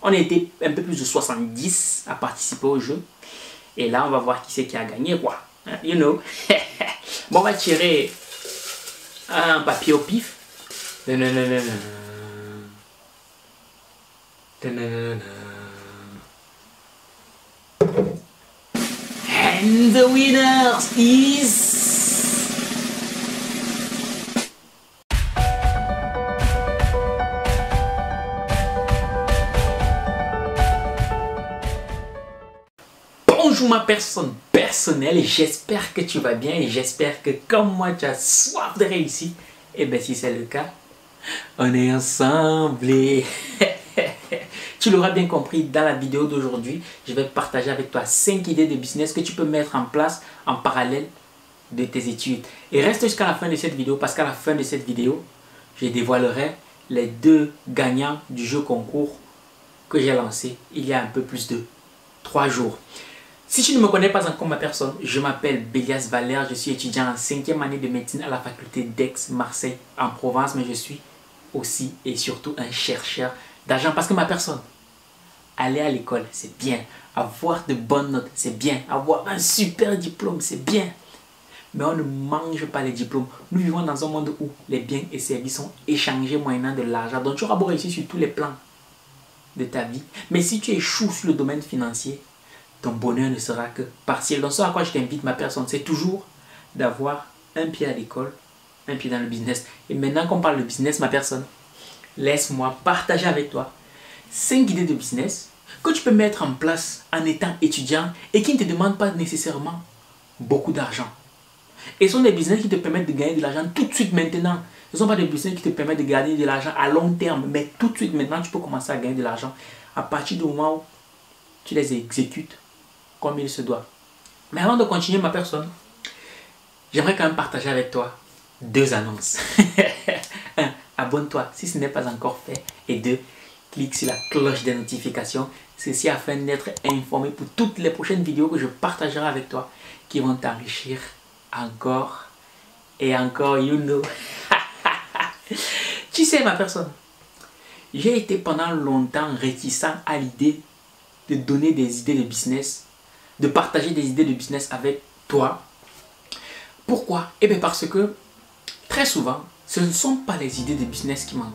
On était un peu plus de 70 à participer au jeu. Et là, on va voir qui c'est qui a gagné, quoi. You know. Bon, on va tirer un papier au pif. And the winner is... Bonjour ma personne personnelle, j'espère que tu vas bien et j'espère que comme moi tu as soif de réussite. Et bien si c'est le cas, on est ensemble. Tu l'auras bien compris, dans la vidéo d'aujourd'hui, je vais partager avec toi 5 idées de business que tu peux mettre en place en parallèle de tes études. Et reste jusqu'à la fin de cette vidéo parce qu'à la fin de cette vidéo, je dévoilerai les 2 gagnants du jeu concours que j'ai lancé il y a un peu plus de 3 jours. Si tu ne me connais pas encore ma personne, je m'appelle Bélias Valère, je suis étudiant en 5e année de médecine à la faculté d'Aix-Marseille en Provence, mais je suis aussi et surtout un chercheur d'argent parce que ma personne, aller à l'école c'est bien, avoir de bonnes notes c'est bien, avoir un super diplôme c'est bien, mais on ne mange pas les diplômes. Nous vivons dans un monde où les biens et services sont échangés moyennant de l'argent, donc tu auras beau réussir sur tous les plans de ta vie, mais si tu échoues sur le domaine financier, ton bonheur ne sera que partiel. Donc ce à quoi je t'invite ma personne, c'est toujours d'avoir un pied à l'école, un pied dans le business. Et maintenant qu'on parle de business ma personne, laisse-moi partager avec toi 5 idées de business que tu peux mettre en place en étant étudiant et qui ne te demandent pas nécessairement beaucoup d'argent. Et ce sont des business qui te permettent de gagner de l'argent tout de suite maintenant. Ce ne sont pas des business qui te permettent de gagner de l'argent à long terme, mais tout de suite maintenant tu peux commencer à gagner de l'argent à partir du moment où tu les exécutes comme il se doit. Mais avant de continuer ma personne, j'aimerais quand même partager avec toi 2 annonces. 1. Abonne-toi si ce n'est pas encore fait. Et 2. Clique sur la cloche des notifications. Ceci afin d'être informé pour toutes les prochaines vidéos que je partagerai avec toi qui vont t'enrichir encore et encore, you know. Tu sais ma personne, j'ai été pendant longtemps réticent à l'idée de donner des idées de business, de partager des idées de business avec toi. Pourquoi? Eh bien parce que très souvent, ce ne sont pas les idées de business qui manquent.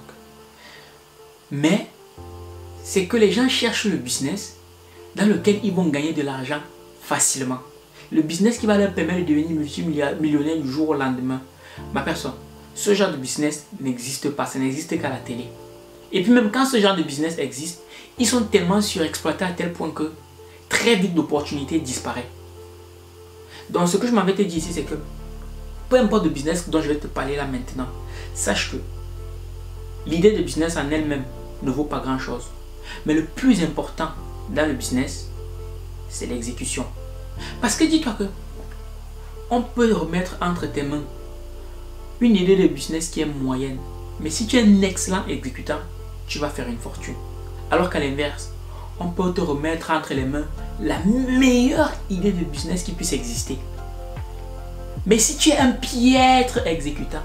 Mais c'est que les gens cherchent le business dans lequel ils vont gagner de l'argent facilement. Le business qui va leur permettre de devenir multimillionnaire du jour au lendemain. Ma personne, ce genre de business n'existe pas, ça n'existe qu'à la télé. Et puis même quand ce genre de business existe, ils sont tellement surexploités à tel point que très vite l'opportunité disparaît. Donc ce que je m'avais te dit ici, c'est que peu importe le business dont je vais te parler là maintenant, sache que l'idée de business en elle-même ne vaut pas grand chose. Mais le plus important dans le business, c'est l'exécution. Parce que dis-toi que on peut remettre entre tes mains une idée de business qui est moyenne. Mais si tu es un excellent exécutant, tu vas faire une fortune. Alors qu'à l'inverse, on peut te remettre entre les mains la meilleure idée de business qui puisse exister. Mais si tu es un piètre exécutant,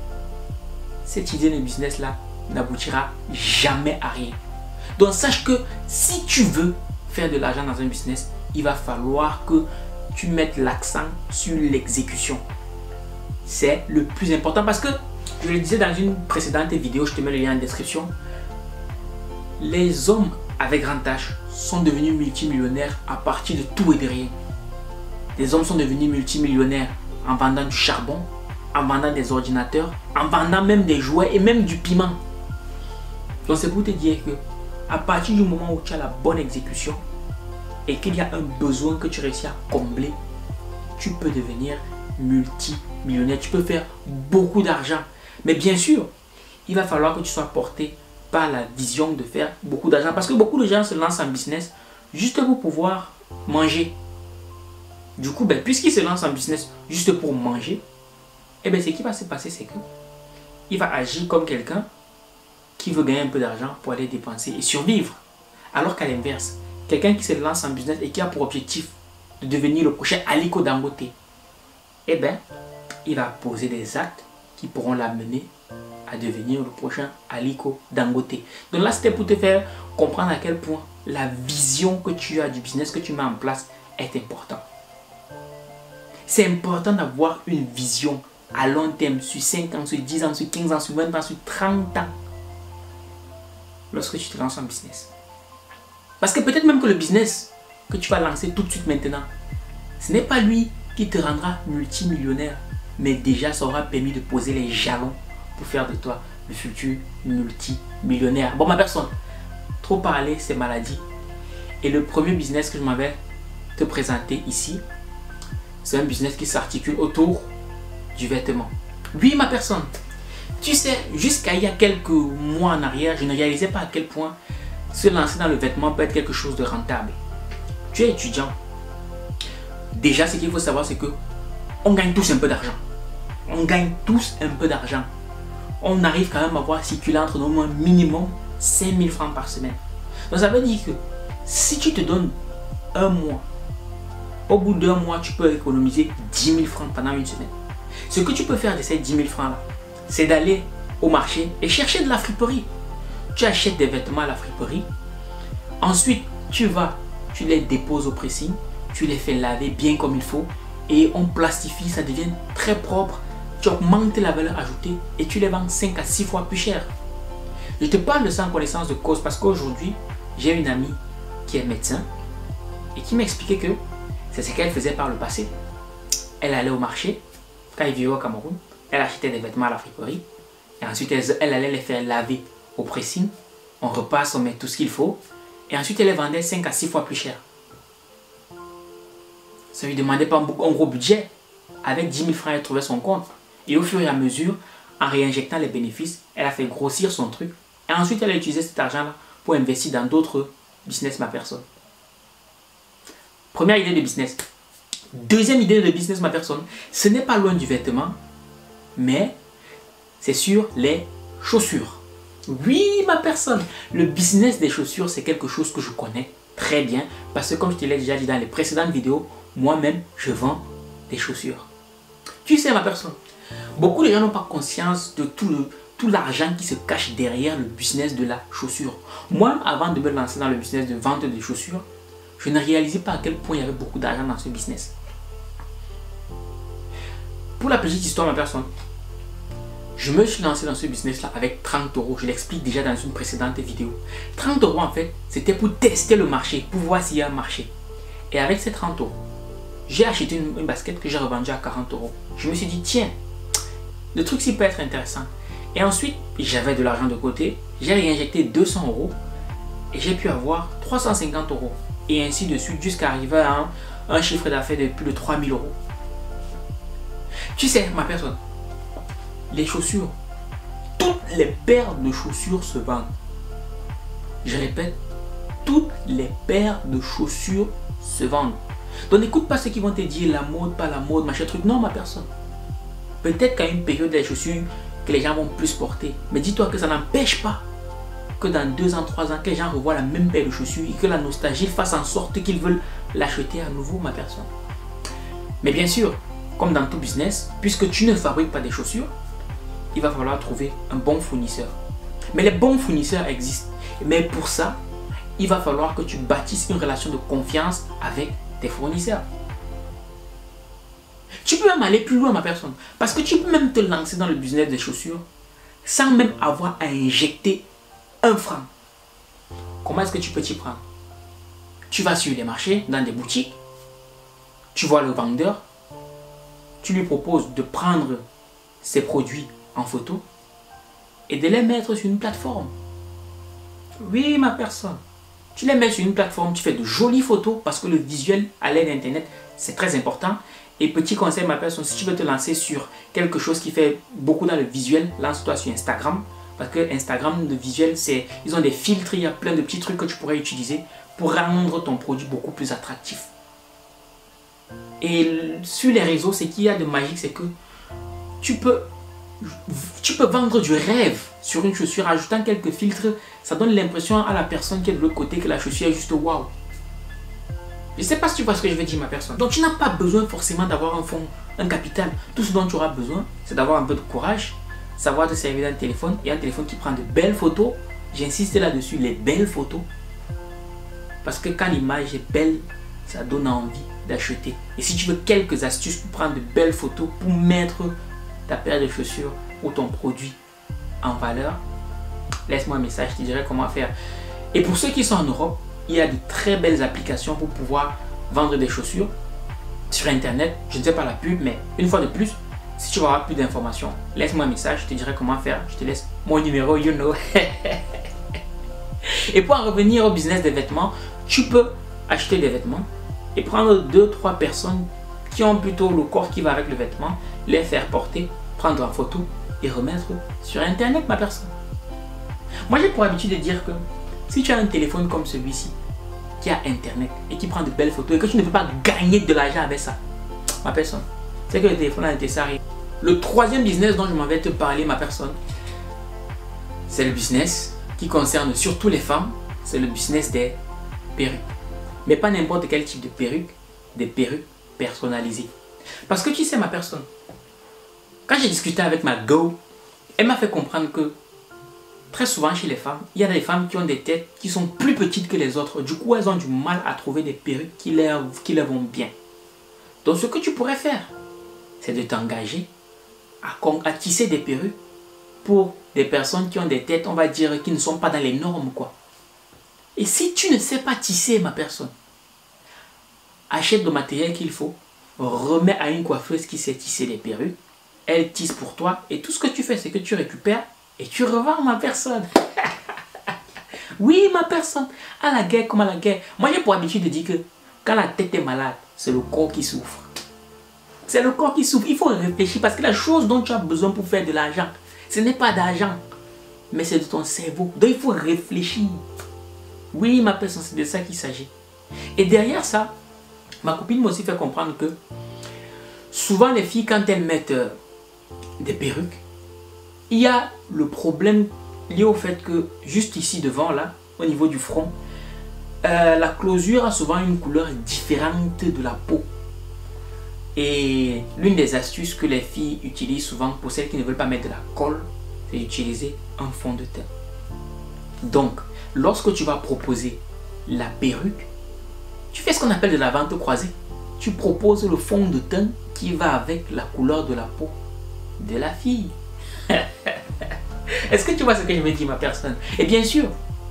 cette idée de business là n'aboutira jamais à rien. Donc sache que si tu veux faire de l'argent dans un business, il va falloir que tu mettes l'accent sur l'exécution. C'est le plus important parce que, je le disais dans une précédente vidéo, je te mets le lien en description, les hommes avec grand H sont devenus multimillionnaires à partir de tout et de rien. Les hommes sont devenus multimillionnaires en vendant du charbon, en vendant des ordinateurs, en vendant même des jouets et même du piment. Donc c'est pour te dire que à partir du moment où tu as la bonne exécution et qu'il y a un besoin que tu réussis à combler, tu peux devenir multimillionnaire. Tu peux faire beaucoup d'argent. Mais bien sûr, il va falloir que tu sois porté par la vision de faire beaucoup d'argent. Parce que beaucoup de gens se lancent en business juste pour pouvoir manger. Du coup, puisqu'ils se lancent en business juste pour manger, ce qui va se passer, c'est que il va agir comme quelqu'un qui veut gagner un peu d'argent pour aller dépenser et survivre. Alors qu'à l'inverse, quelqu'un qui se lance en business et qui a pour objectif de devenir le prochain Aliko Dangote, il va poser des actes qui pourront l'amener à à devenir le prochain Aliko Dangote. Donc là, c'était pour te faire comprendre à quel point la vision que tu as du business que tu mets en place est importante. C'est important d'avoir une vision à long terme, sur 5 ans, sur 10 ans, sur 15 ans, sur 20 ans, sur 30 ans, lorsque tu te lances en business. Parce que peut-être même que le business que tu vas lancer tout de suite maintenant, ce n'est pas lui qui te rendra multimillionnaire, mais déjà ça aura permis de poser les jalons pour faire de toi le futur multimillionnaire. Bon, ma personne, trop parler, c'est maladie. Et le premier business que je m'avais te présenter ici, c'est un business qui s'articule autour du vêtement. Oui, ma personne, tu sais, jusqu'à il y a quelques mois en arrière, je ne réalisais pas à quel point se lancer dans le vêtement peut être quelque chose de rentable. Tu es étudiant. Déjà, ce qu'il faut savoir, c'est que on gagne tous un peu d'argent. On gagne tous un peu d'argent. On arrive quand même à voir circuler entre nous un minimum 5 000 francs par semaine. Donc ça veut dire que si tu te donnes un mois, au bout d'un mois, tu peux économiser 10 000 francs pendant une semaine. Ce que tu peux faire de ces 10 000 francs là, c'est d'aller au marché et chercher de la friperie. Tu achètes des vêtements à la friperie. Ensuite, tu les déposes au pressing. Tu les fais laver bien comme il faut. Et on plastifie, ça devient très propre. Tu augmentes la valeur ajoutée et tu les vends 5 à 6 fois plus cher. Je te parle de ça en connaissance de cause parce qu'aujourd'hui, j'ai une amie qui est médecin et qui m'expliquait que c'est ce qu'elle faisait par le passé. Elle allait au marché, quand elle vivait au Cameroun, elle achetait des vêtements à la friperie et ensuite elle allait les faire laver au pressing. On repasse, on met tout ce qu'il faut et ensuite elle les vendait 5 à 6 fois plus cher. Ça lui demandait pas un gros budget. Avec 10 000 francs, elle trouvait son compte. Et au fur et à mesure, en réinjectant les bénéfices, elle a fait grossir son truc. Et ensuite, elle a utilisé cet argent-là pour investir dans d'autres business, ma personne. Première idée de business. Deuxième idée de business, ma personne. Ce n'est pas loin du vêtement, mais c'est sur les chaussures. Oui, ma personne. Le business des chaussures, c'est quelque chose que je connais très bien. Parce que comme je te l'ai déjà dit dans les précédentes vidéos, moi-même, je vends des chaussures. Tu sais, ma personne, beaucoup de gens n'ont pas conscience de tout l'argent qui se cache derrière le business de la chaussure. Moi, avant de me lancer dans le business de vente de chaussures, je ne réalisais pas à quel point il y avait beaucoup d'argent dans ce business. Pour la petite histoire, ma personne, je me suis lancé dans ce business-là avec 30 €. Je l'explique déjà dans une précédente vidéo. 30 € en fait, c'était pour tester le marché, pour voir s'il y a un marché. Et avec ces 30 €, j'ai acheté une basket que j'ai revendue à 40 €. Je me suis dit, tiens, le truc s'il peut être intéressant. Et ensuite, j'avais de l'argent de côté. J'ai réinjecté 200 € et j'ai pu avoir 350 €. Et ainsi de suite jusqu'à arriver à un chiffre d'affaires de plus de 3 000 €. Tu sais, ma personne, les chaussures, toutes les paires de chaussures se vendent. Je répète, toutes les paires de chaussures se vendent. Donc n'écoute pas ceux qui vont te dire la mode, pas la mode, machin truc. Non, ma personne. Peut-être qu'à une période des chaussures que les gens vont plus porter. Mais dis-toi que ça n'empêche pas que dans 2 ans, 3 ans, que les gens revoient la même paire de chaussures et que la nostalgie fasse en sorte qu'ils veulent l'acheter à nouveau, ma personne. Mais bien sûr, comme dans tout business, puisque tu ne fabriques pas des chaussures, il va falloir trouver un bon fournisseur. Mais les bons fournisseurs existent. Mais pour ça, il va falloir que tu bâtisses une relation de confiance avec tes fournisseurs. Tu peux même aller plus loin, ma personne. Parce que tu peux même te lancer dans le business des chaussures sans même avoir à injecter 1 franc. Comment est-ce que tu peux t'y prendre? Tu vas sur les marchés, dans des boutiques, tu vois le vendeur, tu lui proposes de prendre ses produits en photo et de les mettre sur une plateforme. Oui, ma personne. Tu les mets sur une plateforme, tu fais de jolies photos parce que le visuel à l'aide d'Internet, c'est très important. Et petit conseil, ma personne, si tu veux te lancer sur quelque chose qui fait beaucoup dans le visuel, lance-toi sur Instagram. Parce que Instagram, le visuel, ils ont des filtres, il y a plein de petits trucs que tu pourrais utiliser pour rendre ton produit beaucoup plus attractif. Et sur les réseaux, ce qu'il y a de magique, c'est que tu peux vendre du rêve sur une chaussure, ajoutant quelques filtres. Ça donne l'impression à la personne qui est de l'autre côté que la chaussure est juste waouh. Je ne sais pas si tu vois ce que je veux dire, ma personne. Donc tu n'as pas besoin forcément d'avoir un fonds, un capital. Tout ce dont tu auras besoin, c'est d'avoir un peu de courage, savoir te servir d'un téléphone et un téléphone qui prend de belles photos. J'insiste là-dessus, les belles photos. Parce que quand l'image est belle, ça donne envie d'acheter. Et si tu veux quelques astuces pour prendre de belles photos, pour mettre ta paire de chaussures ou ton produit en valeur, laisse-moi un message, je te dirai comment faire. Et pour ceux qui sont en Europe, il y a de très belles applications pour pouvoir vendre des chaussures sur Internet. Je ne sais pas la pub, mais une fois de plus, si tu veux avoir plus d'informations, laisse-moi un message, je te dirai comment faire. Je te laisse mon numéro, you know. Et pour en revenir au business des vêtements, tu peux acheter des vêtements et prendre 2-3 personnes qui ont plutôt le corps qui va avec le vêtement, les faire porter, prendre en photo et remettre sur Internet, ma personne. Moi, j'ai pour habitude de dire que si tu as un téléphone comme celui-ci, qui a Internet et qui prend de belles photos et que tu ne peux pas gagner de l'argent avec ça, ma personne, c'est que le téléphone a été serré. Le troisième business dont je m'en vais te parler, ma personne, c'est le business qui concerne surtout les femmes, c'est le business des perruques. Mais pas n'importe quel type de perruque, des perruques personnalisées. Parce que tu sais, ma personne, quand j'ai discuté avec ma go, elle m'a fait comprendre que très souvent chez les femmes, il y a des femmes qui ont des têtes qui sont plus petites que les autres. Du coup, elles ont du mal à trouver des perruques qui leur vont bien. Donc, ce que tu pourrais faire, c'est de t'engager à tisser des perruques pour des personnes qui ont des têtes, on va dire, qui ne sont pas dans les normes, quoi. Et si tu ne sais pas tisser, ma personne, achète le matériel qu'il faut, remets à une coiffeuse qui sait tisser les perruques, elle tisse pour toi et tout ce que tu fais, c'est que tu récupères et tu revends, ma personne. Oui, ma personne, à la guerre comme à la guerre. Moi, j'ai pour habitude de dire que quand la tête est malade, c'est le corps qui souffre. C'est le corps qui souffre. Il faut réfléchir parce que la chose dont tu as besoin pour faire de l'argent, ce n'est pas d'argent, mais c'est de ton cerveau. Donc, il faut réfléchir. Oui, ma personne, c'est de ça qu'il s'agit. Et derrière ça, ma copine m'a aussi fait comprendre que souvent les filles, quand elles mettent des perruques, il y a le problème lié au fait que juste ici devant, là, au niveau du front, la closure a souvent une couleur différente de la peau. Et l'une des astuces que les filles utilisent souvent pour celles qui ne veulent pas mettre de la colle, c'est d'utiliser un fond de teint. Donc, lorsque tu vas proposer la perruque, tu fais ce qu'on appelle de la vente croisée. Tu proposes le fond de teint qui va avec la couleur de la peau de la fille. Est-ce que tu vois ce que je me dis, ma personne? Et bien sûr,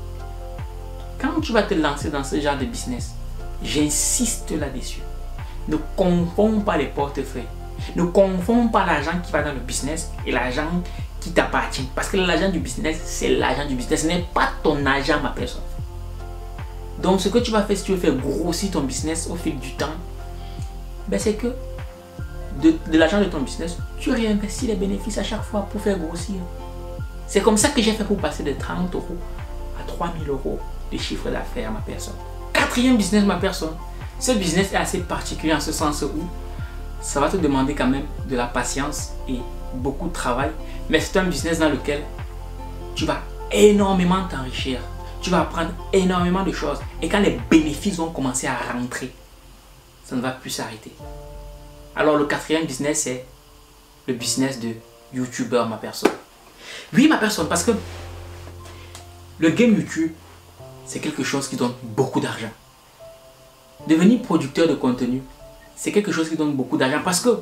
quand tu vas te lancer dans ce genre de business, j'insiste là-dessus. Ne confonds pas les portefeuilles. Ne confonds pas l'argent qui va dans le business et l'argent qui t'appartient. Parce que l'argent du business, c'est l'argent du business. Ce n'est pas ton argent, ma personne. Donc, ce que tu vas faire si tu veux faire grossir ton business au fil du temps, ben, c'est que de l'argent de ton business, tu réinvestis les bénéfices à chaque fois pour faire grossir. C'est comme ça que j'ai fait pour passer de 30 euros à 3000 euros de chiffre d'affaires, ma personne. Quatrième business, ma personne. Ce business est assez particulier en ce sens où ça va te demander quand même de la patience et beaucoup de travail. Mais c'est un business dans lequel tu vas énormément t'enrichir. Tu vas apprendre énormément de choses. Et quand les bénéfices vont commencer à rentrer, ça ne va plus s'arrêter. Alors le quatrième business, c'est le business de YouTuber, ma personne. Oui, ma personne, parce que le game YouTube, c'est quelque chose qui donne beaucoup d'argent. Devenir producteur de contenu, c'est quelque chose qui donne beaucoup d'argent parce que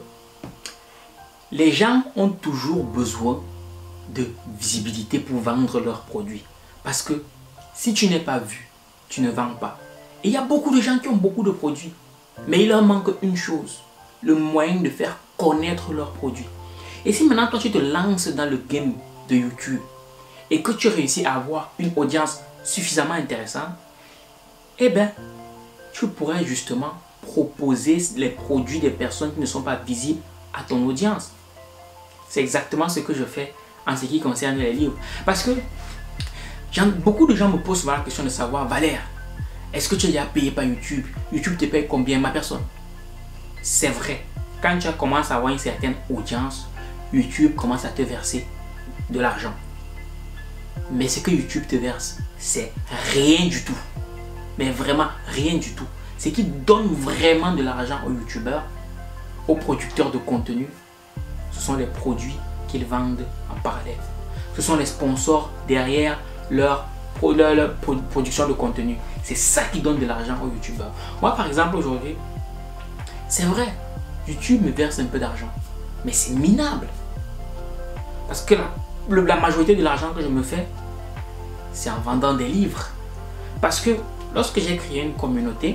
les gens ont toujours besoin de visibilité pour vendre leurs produits. Parce que si tu n'es pas vu, tu ne vends pas. Et il y a beaucoup de gens qui ont beaucoup de produits, mais il leur manque une chose, le moyen de faire connaître leurs produits. Et si maintenant toi tu te lances dans le game de YouTube et que tu réussis à avoir une audience suffisamment intéressante, eh bien, tu pourrais justement proposer les produits des personnes qui ne sont pas visibles à ton audience. C'est exactement ce que je fais en ce qui concerne les livres. Parce que beaucoup de gens me posent souvent la question de savoir, Valère, est-ce que tu es déjà payé par YouTube? YouTube te paye combien, ma personne? C'est vrai. Quand tu commences à avoir une certaine audience, YouTube commence à te verser de l'argent. Mais ce que YouTube te verse, c'est rien du tout. Mais vraiment rien du tout. Ce qui donne vraiment de l'argent aux youtubeurs, aux producteurs de contenu, ce sont les produits qu'ils vendent en parallèle. Ce sont les sponsors derrière leur production de contenu. C'est ça qui donne de l'argent aux youtubeurs. Moi par exemple aujourd'hui, c'est vrai, YouTube me verse un peu d'argent, mais c'est minable. Parce que la majorité de l'argent que je me fais, c'est en vendant des livres. Parce que lorsque j'ai créé une communauté,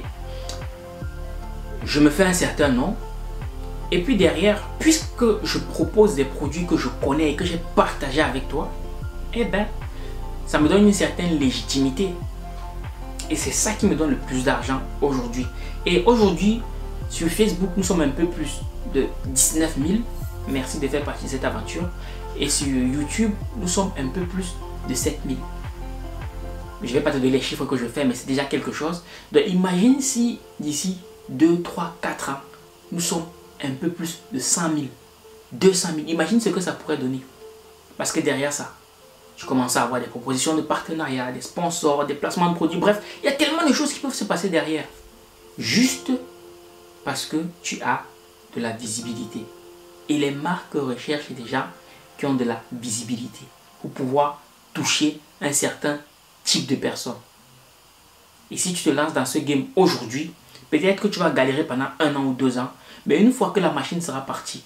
je me fais un certain nom. Et puis derrière, puisque je propose des produits que je connais et que j'ai partagé avec toi, eh ben, ça me donne une certaine légitimité. Et c'est ça qui me donne le plus d'argent aujourd'hui. Et aujourd'hui, sur Facebook, nous sommes un peu plus de 19 000. Merci de faire partie de cette aventure. Et sur YouTube, nous sommes un peu plus de 7 000. Je ne vais pas te donner les chiffres que je fais, mais c'est déjà quelque chose. Donc imagine si d'ici 2, 3, 4 ans, nous sommes un peu plus de 100 000, 200 000. Imagine ce que ça pourrait donner. Parce que derrière ça, tu commences à avoir des propositions de partenariat, des sponsors, des placements de produits. Bref, il y a tellement de choses qui peuvent se passer derrière. Juste parce que tu as de la visibilité. Et les marques recherchent des gens qui ont de la visibilité pour pouvoir toucher un certain type de personnes. Et si tu te lances dans ce game aujourd'hui, peut-être que tu vas galérer pendant 1 an ou 2 ans, mais une fois que la machine sera partie,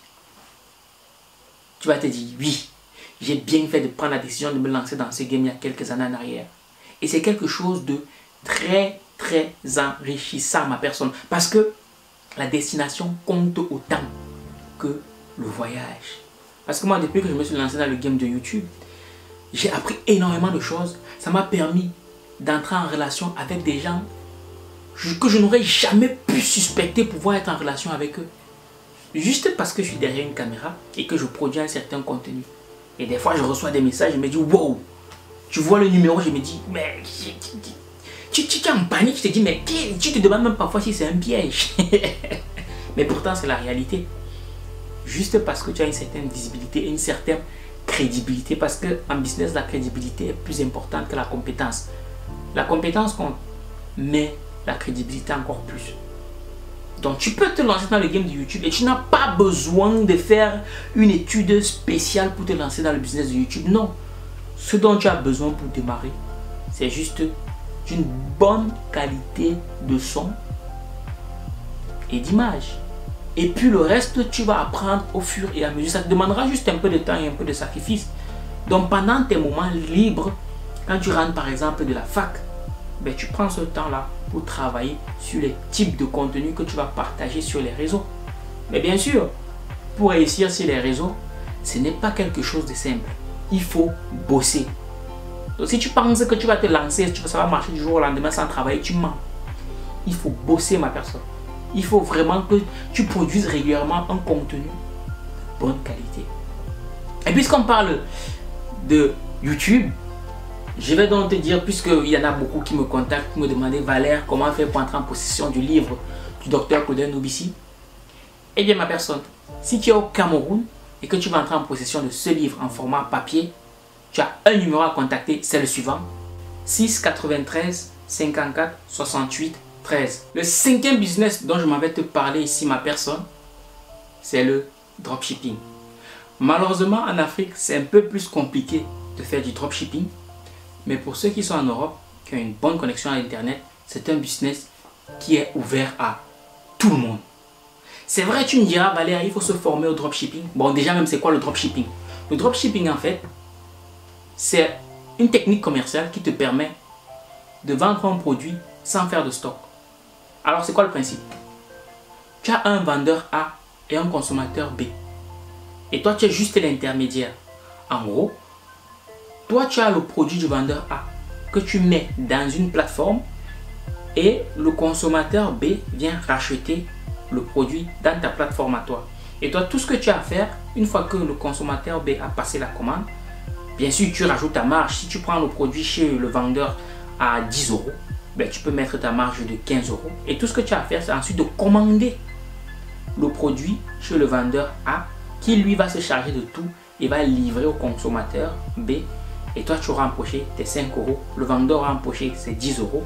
tu vas te dire, oui, j'ai bien fait de prendre la décision de me lancer dans ce game il y a quelques années en arrière. Et c'est quelque chose de très, très enrichissant à ma personne. Parce que la destination compte autant que le voyage. Parce que moi, depuis que je me suis lancé dans le game de YouTube, j'ai appris énormément de choses. Ça m'a permis d'entrer en relation avec des gens que je n'aurais jamais pu suspecter pouvoir être en relation avec eux. Juste parce que je suis derrière une caméra et que je produis un certain contenu. Et des fois, je reçois des messages, je me dis, wow, tu vois le numéro, je me dis, mais tu es en panique, je te dis, mais tu te demandes même parfois si c'est un piège. Mais pourtant, c'est la réalité. Juste parce que tu as une certaine visibilité et une certaine crédibilité. Parce qu'en business, la crédibilité est plus importante que la compétence. La compétence compte, mais la crédibilité encore plus. Donc tu peux te lancer dans le game de YouTube et tu n'as pas besoin de faire une étude spéciale pour te lancer dans le business de YouTube. Non. Ce dont tu as besoin pour démarrer, c'est juste d'une bonne qualité de son et d'image. Et puis le reste, tu vas apprendre au fur et à mesure. Ça te demandera juste un peu de temps et un peu de sacrifice. Donc pendant tes moments libres, quand tu rentres par exemple de la fac, ben, tu prends ce temps-là pour travailler sur les types de contenus que tu vas partager sur les réseaux. Mais bien sûr, pour réussir sur les réseaux, ce n'est pas quelque chose de simple. Il faut bosser. Donc si tu penses que tu vas te lancer, ça va marcher du jour au lendemain sans travailler, tu mens. Il faut bosser, ma personne. Il faut vraiment que tu produises régulièrement un contenu de bonne qualité. Et puisqu'on parle de YouTube, je vais donc te dire, puisqu'il y en a beaucoup qui me contactent, qui me demandent, Valère, comment faire pour entrer en possession du livre du docteur Claudel Nobissi? Eh bien ma personne, si tu es au Cameroun et que tu vas entrer en possession de ce livre en format papier, tu as un numéro à contacter, c'est le suivant: 6 93 54 68 13. Le 5e business dont je m'en vais te parler ici, ma personne, c'est le dropshipping. Malheureusement en Afrique, c'est un peu plus compliqué de faire du dropshipping. Mais pour ceux qui sont en Europe, qui ont une bonne connexion à Internet, c'est un business qui est ouvert à tout le monde. C'est vrai, tu me diras, Valère, il faut se former au dropshipping. Bon, déjà même, c'est quoi le dropshipping? Le dropshipping, en fait, c'est une technique commerciale qui te permet de vendre un produit sans faire de stock. Alors, c'est quoi le principe? Tu as un vendeur A et un consommateur B. Et toi, tu es juste l'intermédiaire. En gros, toi, tu as le produit du vendeur A que tu mets dans une plateforme et le consommateur B vient racheter le produit dans ta plateforme à toi. Et toi, tout ce que tu as à faire, une fois que le consommateur B a passé la commande, bien sûr, tu rajoutes ta marge. Si tu prends le produit chez le vendeur à 10 €, ben, tu peux mettre ta marge de 15 €. Et tout ce que tu as à faire, c'est ensuite de commander le produit chez le vendeur A qui, lui, va se charger de tout et va livrer au consommateur B. Et toi, tu auras empoché tes 5 €, le vendeur aura empoché ses 10 €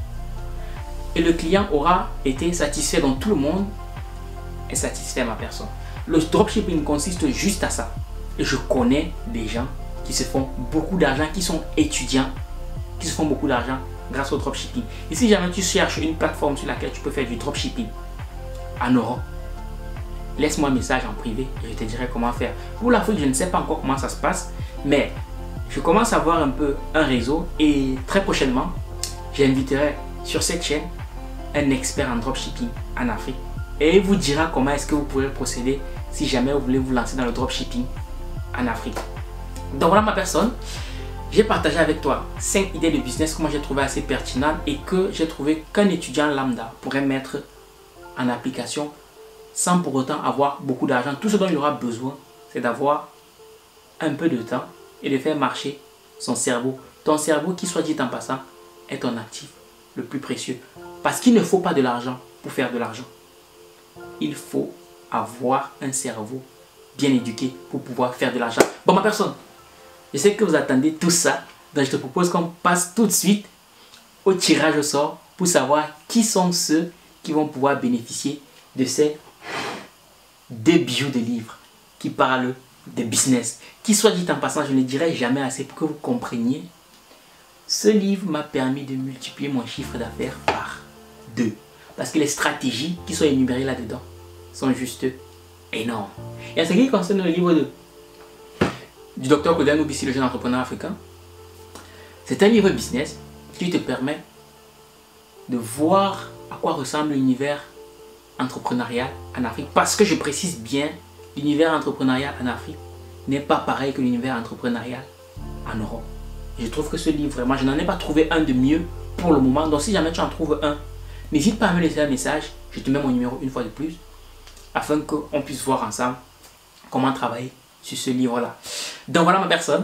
et le client aura été satisfait. Donc tout le monde est satisfait, ma personne. Le dropshipping consiste juste à ça. je connais des gens qui se font beaucoup d'argent, qui sont étudiants, qui se font beaucoup d'argent grâce au dropshipping. Et si jamais tu cherches une plateforme sur laquelle tu peux faire du dropshipping en Europe, laisse-moi un message en privé et je te dirai comment faire. Pour l'Afrique, je ne sais pas encore comment ça se passe, mais je commence à avoir un peu un réseau et très prochainement, j'inviterai sur cette chaîne un expert en dropshipping en Afrique et il vous dira comment est-ce que vous pourrez procéder si jamais vous voulez vous lancer dans le dropshipping en Afrique. Donc voilà ma personne. J'ai partagé avec toi 5 idées de business que moi j'ai trouvé assez pertinentes et que j'ai trouvé qu'un étudiant lambda pourrait mettre en application sans pour autant avoir beaucoup d'argent. Tout ce dont il aura besoin, c'est d'avoir un peu de temps et de faire marcher son cerveau. Ton cerveau, qui soit dit en passant, est ton actif le plus précieux. Parce qu'il ne faut pas de l'argent pour faire de l'argent. Il faut avoir un cerveau bien éduqué pour pouvoir faire de l'argent. Bon, ma personne, je sais que vous attendez tout ça, donc je te propose qu'on passe tout de suite au tirage au sort pour savoir qui sont ceux qui vont pouvoir bénéficier de ces 2 bijoux de livres qui parlent de business. Qui soit dit en passant, je ne dirai jamais assez pour que vous compreniez. Ce livre m'a permis de multiplier mon chiffre d'affaires par 2. Parce que les stratégies qui sont énumérées là-dedans sont juste énormes. Et en ce qui concerne le livre du Dr Koudou Bissi, le jeune entrepreneur africain, c'est un livre business qui te permet de voir à quoi ressemble l'univers entrepreneurial en Afrique. Parce que je précise bien, l'univers entrepreneurial en Afrique n'est pas pareil que l'univers entrepreneurial en Europe. Je trouve que ce livre, vraiment, je n'en ai pas trouvé un de mieux pour le moment. Donc si jamais tu en trouves un, n'hésite pas à me laisser un message. Je te mets mon numéro une fois de plus afin qu'on puisse voir ensemble comment travailler sur ce livre-là. Donc voilà ma personne.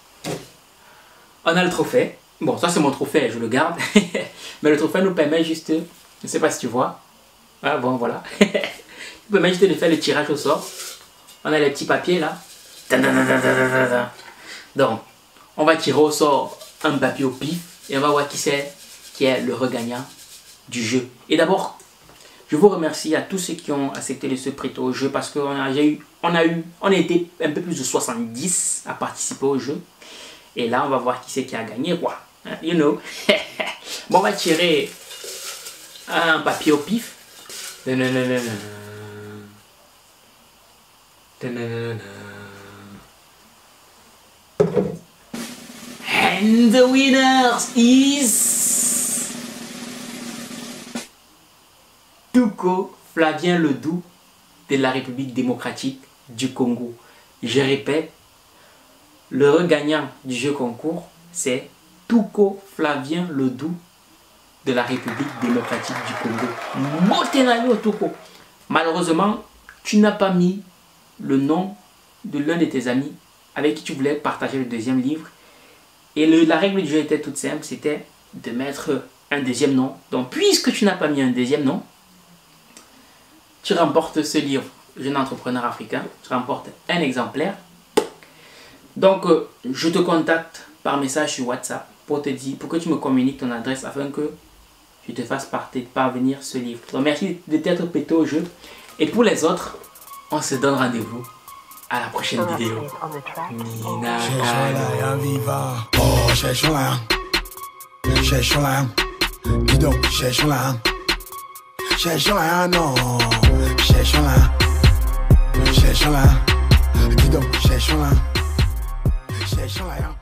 On a le trophée. Bon, ça c'est mon trophée, je le garde. Mais le trophée nous permet juste, je ne sais pas si tu vois. Ah bon, voilà. Il permet juste de faire le tirage au sort. On a les petits papiers là. Donc, on va tirer au sort un papier au pif et on va voir qui est le regagnant du jeu. Et d'abord, je vous remercie à tous ceux qui ont accepté de se prêter au jeu parce qu'on a été un peu plus de 70 à participer au jeu. Et là, on va voir qui c'est qui a gagné, quoi. You know. Bon, on va tirer un papier au pif. And the winner is Tuko Flavien Ledoux de la République démocratique du Congo. Je répète, le regagnant du jeu concours, c'est Tuko Flavien Ledoux de la République démocratique du Congo. Motenayo Tuko. Malheureusement, tu n'as pas mis le nom de l'un de tes amis avec qui tu voulais partager le 2e livre. Et la règle du jeu était toute simple, c'était de mettre un 2e nom. Donc puisque tu n'as pas mis un 2e nom, tu remportes ce livre, Jeune entrepreneur africain. Tu remportes un exemplaire. Donc je te contacte par message sur WhatsApp pour te dire, pour que tu me communiques ton adresse afin que je te fasse parvenir ce livre. Donc merci de t'être prêté au jeu. Et pour les autres, on se donne rendez-vous à la prochaine vidéo. Nina Kalo.